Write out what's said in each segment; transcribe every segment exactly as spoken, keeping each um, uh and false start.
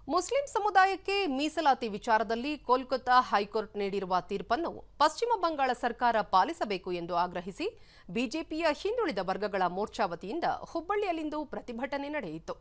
Muslim ಸಮುದಾಯಕ್ಕೆ ಮೀಸಲಾತಿ ವಿಚಾರದಲ್ಲಿ ಕೋಲ್ಕತ್ತಾ ಹೈಕೋರ್ಟ್ ನೀಡಿರುವ ತೀರ್ಪನ್ನು ಪಶ್ಚಿಮ ಬಂಗಾಳ ಸರ್ಕಾರ ಪಾಲಿಸಬೇಕು ಎಂದು ಆಗ್ರಹಿಸಿ ಬಿಜೆಪಿಯ ಹಿಂದುಳಿದ ವರ್ಗಗಳ ಮೋರ್ಚಾ ವತಿಯಿಂದ ಹುಬ್ಬಳ್ಳಿಯಲ್ಲಿಂದು ಪ್ರತಿಭಟನೆ ನಡೆಯಿತು.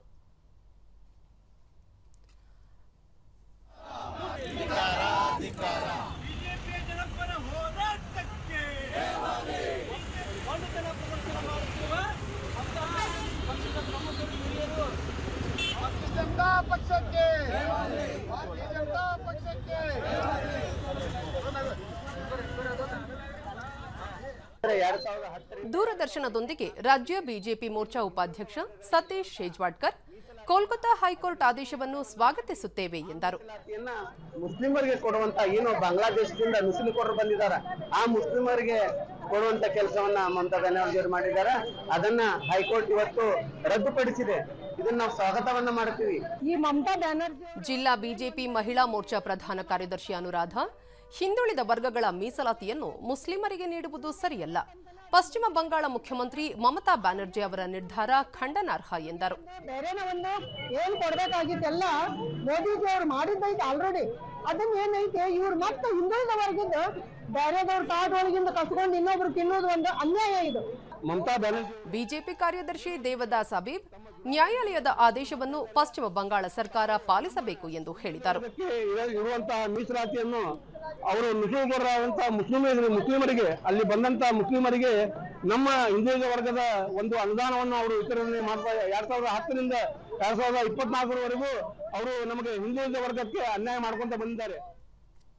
ದೂರದರ್ಶನದೊಂದಿಗೆ ರಾಜ್ಯ ಬಿಜೆಪಿ ಮೋರ್ಚಾ ಉಪಾಧ್ಯಕ್ಷ ಸತೀಶ್ ಶೇಜ್ವಾಡ್ಕರ್ ಕೋಲ್ಕತ್ತಾ ಹೈಕೋರ್ಟ್ ಆದೇಶವನ್ನು ಸ್ವಾಗತಿಸುತ್ತೇವೆ ಎಂದರು. ಮುಸ್ಲಿಮರಿಗೆ ಕೊಡುವಂತ ಏನು ಬಾಂಗ್ಲಾದೇಶದಿಂದ ನುಸುಳುಕೋರರು ಬಂದಿದ್ದಾರೆ, ಆ ಮುಸ್ಲಿಮರಿಗೆ ಕೊಡುವಂತ ಕೆಲಸವನ್ನ ಮಮತಾ ಬ್ಯಾನರ್ಜಿ ಅವರು ಮಾಡಿದ್ದಾರೆ. ಅದನ್ನ ಹೈಕೋರ್ಟ್ ಇವತ್ತು ರದ್ದುಪಡಿಸಿದೆ. ಇದನ್ನ ನಾವು ಸ್ವಾಗತವನ್ನ ಮಾಡ್ತೀವಿ. ಈ ಮಮತಾ ಬ್ಯಾನರ್ಜಿ ಜಿಲ್ಲಾ ಬಿಜೆಪಿ ಮಹಿಳಾ ಮೋರ್ಚಾ ಪ್ರಧಾನ ಕಾರ್ಯದರ್ಶಿ ಅನುರಾಧ, ಹಿಂದುಳಿದ ವರ್ಗಗಳ ಮೀಸಲಾತಿಯನ್ನು ಮುಸ್ಲಿಮರಿಗೆ ನೀಡುವುದು ಸರಿಯಲ್ಲ. ಪಶ್ಚಿಮ ಬಂಗಾಳ ಮುಖ್ಯಮಂತ್ರಿ ಮಮತಾ ಬ್ಯಾನರ್ಜಿ ಅವರ ನಿರ್ಧಾರ ಖಂಡನಾರ್ಹ ಎಂದರು. ಬೇರೆನ ಒಂದು ಏನ್ ಕೊಡ್ಬೇಕಾಗಿತ್ತೆಲ್ಲ ಮೋದಿಜಿ ಅವರು ಮಾಡಿದ್ದೈತೆ ಆಲ್ರೆಡಿ. ಅದನ್ನ ಏನೈತೆ ಇವ್ರು ಮತ್ತೆ ಹಿಂದುಳಿದ ವರ್ಗದ ಬೇರೆದವ್ರ ಕಾದೊಳಗಿಂದ ಕಸ್ಕೊಂಡು ಇನ್ನೊಬ್ರು ತಿನ್ನೋದು ಒಂದು ಅನ್ಯಾಯ ಇದು. ಮಮತಾ ಬ್ಯಾನರ್ಜಿ ಬಿಜೆಪಿ ಕಾರ್ಯದರ್ಶಿ ದೇವದಾಸ್ ಅಬೀಬ್ ನ್ಯಾಯಾಲಯದ ಆದೇಶವನ್ನು ಪಶ್ಚಿಮ ಬಂಗಾಳ ಸರ್ಕಾರ ಪಾಲಿಸಬೇಕು ಎಂದು ಹೇಳಿದರು. ಇರುವಂತಹ ಮೀಸಲಾತಿಯನ್ನು ಅವರು ನುಸುಳುಕೋರರಾದಂತಹ ಮುಸ್ಲಿಮರಿಗೆ ಮುಸ್ಲಿಮರಿಗೆ ಅಲ್ಲಿ ಬಂದಂತ ಮುಸ್ಲಿಮರಿಗೆ ನಮ್ಮ ಹಿಂದುಳಿದ ವರ್ಗದ ಒಂದು ಅನುದಾನವನ್ನು ಅವರು ವಿತರಣೆ ಮಾಡ್ತಾ ಎರಡ್ ಸಾವಿರದ ಹತ್ತರಿಂದ ಎರಡ್ ಸಾವಿರದ ಇಪ್ಪತ್ನಾಲ್ಕರವರೆಗೂ ಅವರು ನಮಗೆ ಹಿಂದುಳಿದ ವರ್ಗಕ್ಕೆ ಅನ್ಯಾಯ ಮಾಡ್ಕೊಂತ ಬಂದಿದ್ದಾರೆ.